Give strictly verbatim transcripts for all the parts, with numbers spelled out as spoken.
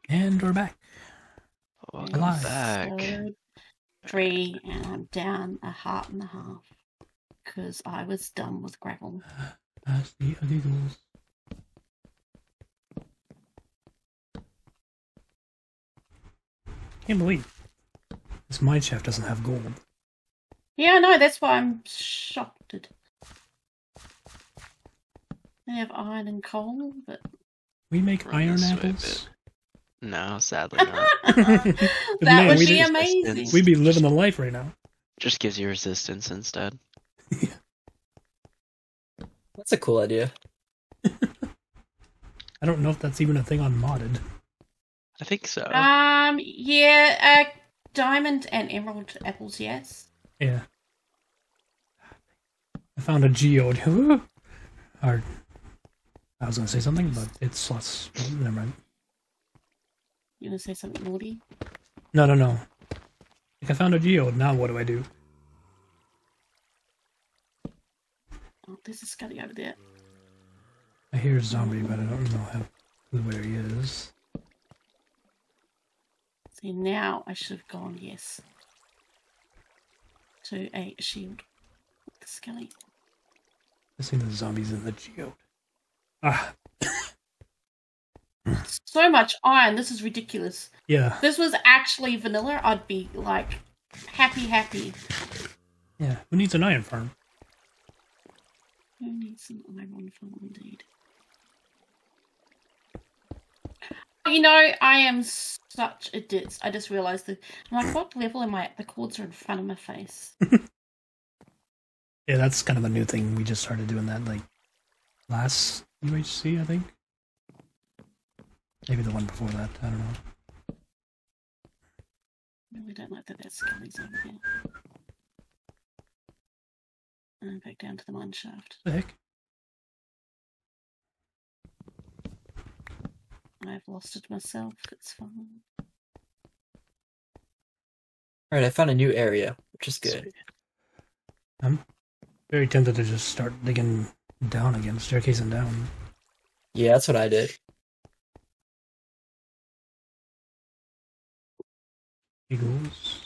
And we're back. Welcome Alive. back. So, three, and I'm down a heart and a half because I was done with gravel. That's the illegals. Can't believe this mine shaft doesn't have gold. Yeah, I know, that's why I'm shocked. They have iron and coal, but We make Run iron this way a apples. No, sadly not. that Man, would we be did- amazing. We'd be living the life right now. Just gives you resistance instead. That's a cool idea. I don't know if that's even a thing on modded. I think so. Um, yeah, uh, diamond and emerald apples, yes. Yeah. I found a geode. Or, I was gonna say something, but it's lost. Never mind. You gonna say something naughty? No, no, no. Like I found a geode. Now what do I do? Oh, there's a scully over there. I hear a zombie, but I don't know how where he is. See, now I should have gone, yes, to a shield with the scully. I see the zombies in the geode. Ah, So much iron, this is ridiculous. yeah, If this was actually vanilla, I'd be like happy, happy. yeah. Who needs an iron farm? Who needs some iron farm indeed? You know, I am such a ditz. I just realised that. I'm like, what level am I at? The chords are in front of my face. Yeah, that's kind of a new thing. We just started doing that like last U H C, I think. Maybe the one before that. I don't know. Really don't like that that scully's over there. And back down to the mine shaft. What the heck? I've lost it myself. It's fine. Alright, I found a new area, which is good. I'm very tempted to just start digging down again, staircasing down. Yeah, that's what I did. Eagles.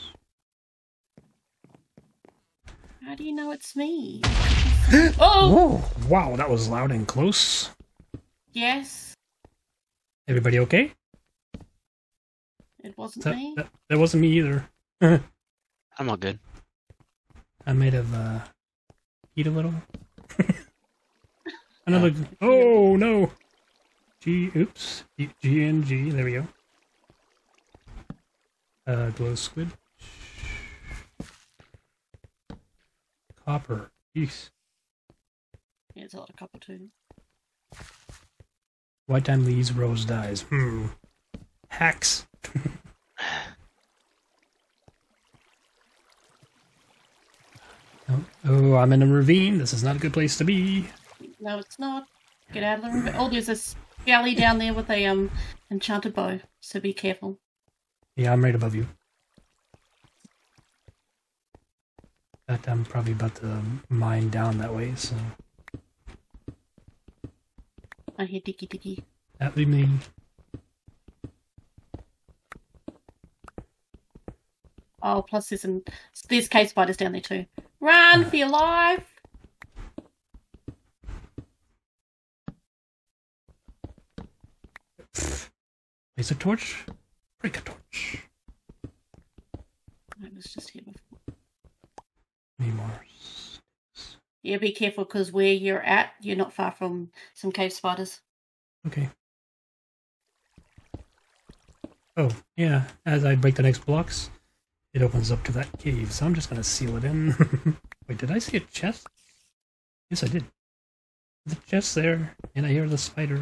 How do you know it's me? Oh! Whoa! Wow, that was loud and close. Yes, Everybody okay? it wasn't That, me. that, that wasn't me either. I'm all good. I might have uh, eat a little. Another. Oh no! G. Oops. G, G and G. There we go. Uh, glow squid. Copper. Jeez. Yeah, it's a lot of copper too. White time leaves, rose dies. Hmm. Hacks. oh, oh, I'm in a ravine. This is not a good place to be. No, it's not. Get out of the room. Oh, there's a scully down there with a um enchanted bow, so be careful. Yeah, I'm right above you. But I'm probably about to mine down that way, so I hear dicky dicky. that would be me. Oh, plus there's some there's cave spiders down there too. Run for your life! Place a torch. Break a torch. I was just here before. Need more. Yeah, be careful because where you're at, you're not far from some cave spiders. Okay. Oh, yeah. As I break the next blocks, it opens up to that cave, so I'm just gonna seal it in. Wait, did I see a chest? Yes, I did. The chest there, and I hear the spider.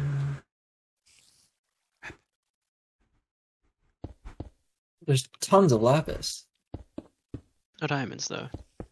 There's tons of lapis. No diamonds though.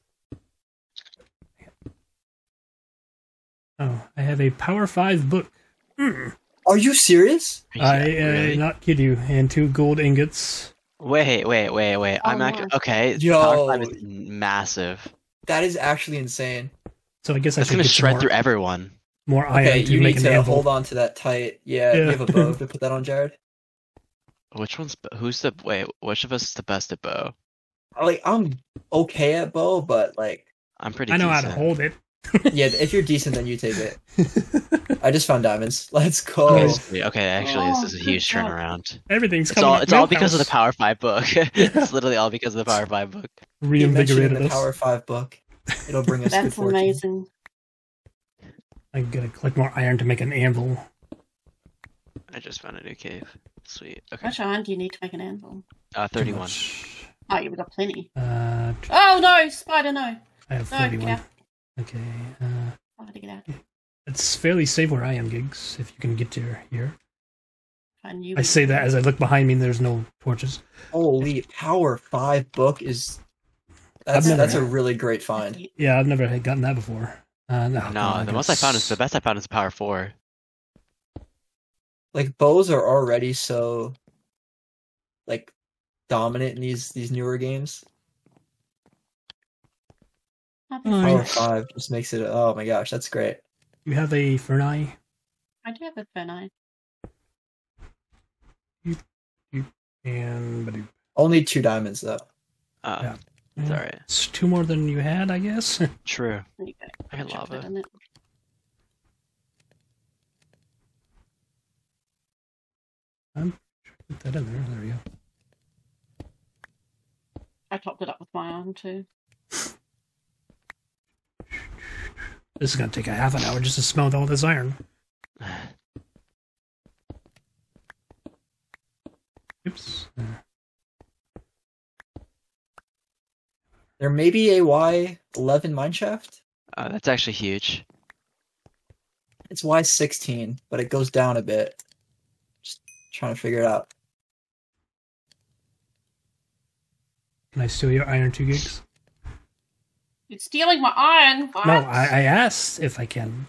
Oh, I have a Power five book. Hmm. Are you serious? I uh, Yeah, really? not kid you, and two gold ingots. Wait, wait, wait, wait. Oh, I'm actually no. okay. Yo. Power five is massive. That is actually insane. So I guess I That's should gonna get some shred more, through everyone. more iron Okay, to you make need an to anvil. hold on to that tight. Yeah, Yeah. you have a bow to put that on, Jared? Which one's b- who's the wait? Which of us is the best at bow? Like I'm okay at bow, but like I'm pretty. I know decent. how to hold it. yeah, if you're decent, then you take it. I just found diamonds. Let's go. Okay, sweet. Okay, actually, Oh, this is a good huge job. turnaround. Everything's It's coming all up it's all because of the Millhouse. Power Five book. It's literally all because of the Power Five book. Keep mentioning Reinvigorated the us. Power Five book. It'll bring us good That's fortune. amazing. I'm gonna collect more iron to make an anvil. I just found a new cave. Sweet. How Okay. much iron do you need to make an anvil? Uh, Too thirty-one. much. Oh, you've got plenty. Uh, Oh no, spider, no. I have No, get forty-one. out. Okay. Uh, I had to get out. it's fairly safe where I am, Gigs. If you can get to here. And you I say that as I look behind me. And there's no torches. Holy Power Five book is that's never- that's a really great find. Yeah, I've never had gotten that before. Uh, no, come No, on, the most I found is Gigs. the best I found is Power Four. Like bows are already so like dominant in these these newer games. Oh, Power yeah. Five just makes it. Oh my gosh, that's great. You have a Fernai. I do have a fernite. And but Only two diamonds though. Uh, Yeah. It's alright. It's two more than you had, I guess. True. There you go. I got Chocolate lava. in it. Put that in there. There we go. I topped it up with my iron too. This is gonna take a half an hour just to smelt all this iron. Oops. Uh, There may be a Y eleven mineshaft. Uh, that's actually huge. It's Y sixteen, but it goes down a bit. Just trying to figure it out. Can I steal your iron two gigs? You're stealing my iron. What? No, I, I asked if I can.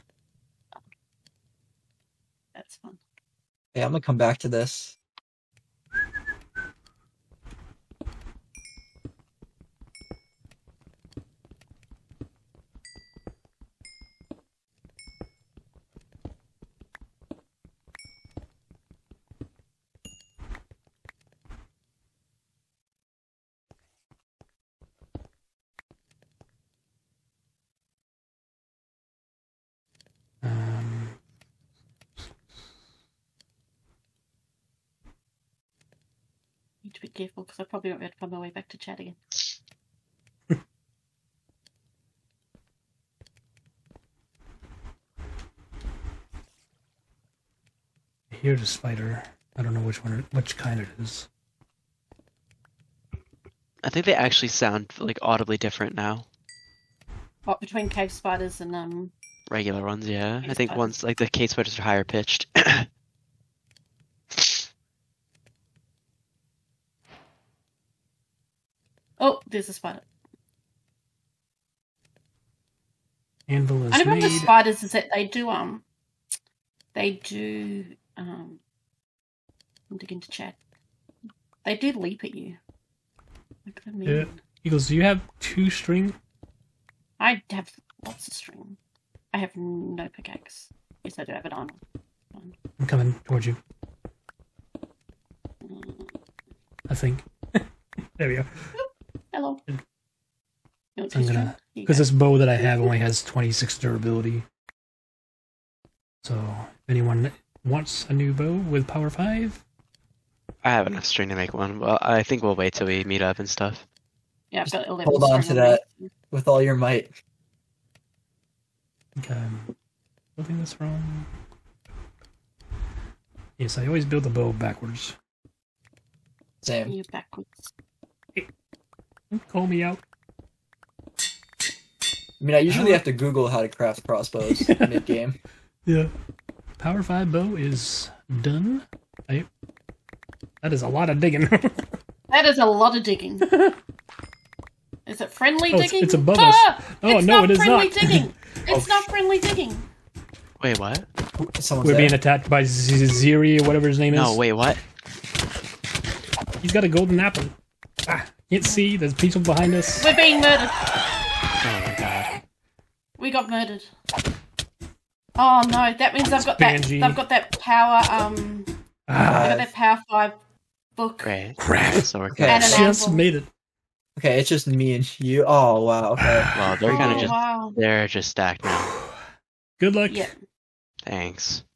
That's fun. Yeah, I'm gonna come back to this. Um, Need to be careful because I probably won't be able to find my way back to chat again. I hear the spider. I don't know which one, it- which kind it is. I think they actually sound like audibly different now. What between cave spiders and um? Regular ones, yeah. I Cave think spiders. ones like the cave spiders are higher pitched. Oh, there's a spider. Anvil is Only problem with made. spiders is that they do um, they do um. I'm digging to chat. They do leap at you. Like, I mean, Yeah. Eagles, do you have two string? I have lots of string. I have no pickaxe. Yes, I do have it on. I'm coming towards you. Mm, I think. There we go. Hello. You want I'm two string? gonna- Here you Because go. this bow that I have only has twenty-six durability. So, if anyone wants a new bow with power five, I have enough string to make one. Well, I think we'll wait till we meet up and stuff. Yeah, I've got eleven Hold on string to on that. me. With all your might. I think I'm building this wrong. Yes, I always build the bow backwards. Same. You're backwards. Don't call me out. I mean, I usually have to Google how to craft crossbows mid game. Yeah. Power five bow is done. I, that is a lot of digging. That is a lot of digging. Is it friendly Oh, it's- digging? it's above Ah! us. Oh, it's no, not it is friendly not. digging. It's Oh, not friendly digging. Wait, what? Someone's We're there. being attacked by Z- Ziri or whatever his name No, is. wait, what? He's got a golden apple. Ah, can't see. There's people behind us. We're being murdered. Oh my god. We got murdered. Oh no, that means I've got that. Banshee. I've got that power. Um, I've got Ah, that power five book. Great. Crap. So we're Okay. good. And an Just apple. made it. Okay, it's just me and you. Oh wow. Okay. Well, they're kind Oh, of just wow. they're just stacked now. Good luck. Yeah. Thanks.